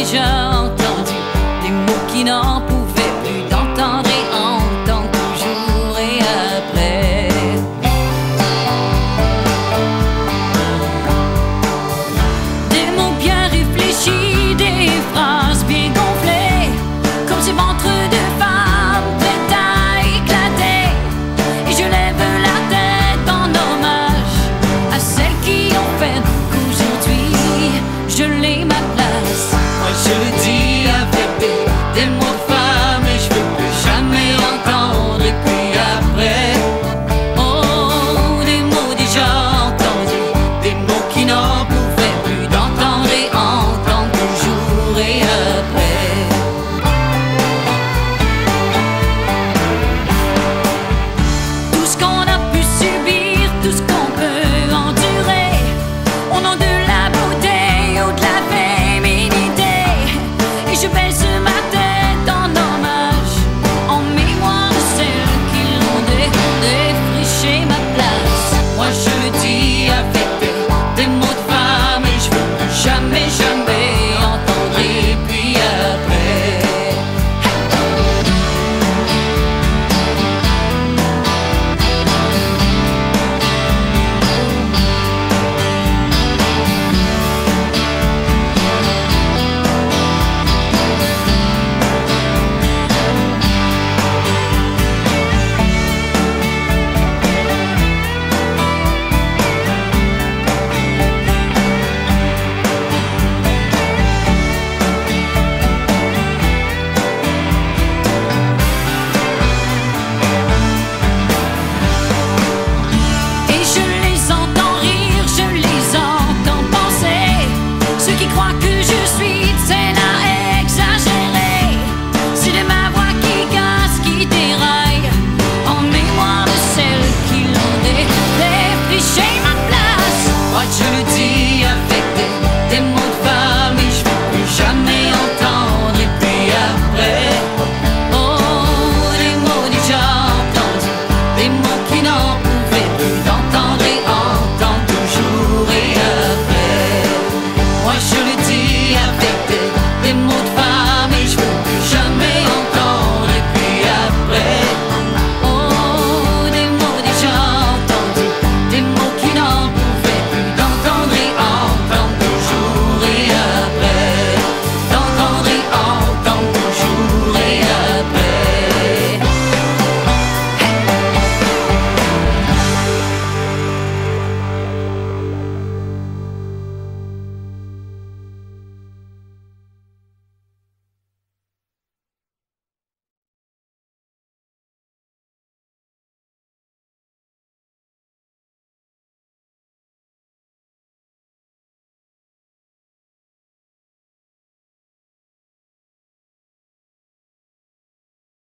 déjà entendu des mots qui n'en pouvaient plus d'entendre et entendre toujours et après. Des mots bien réfléchis, des phrases bien gonflées, comme ces ventres de femmes prêtes à éclater. Et je lève la tête en hommage à celles qui ont fait qu'aujourd'hui je l'ai ma place. Moi je dis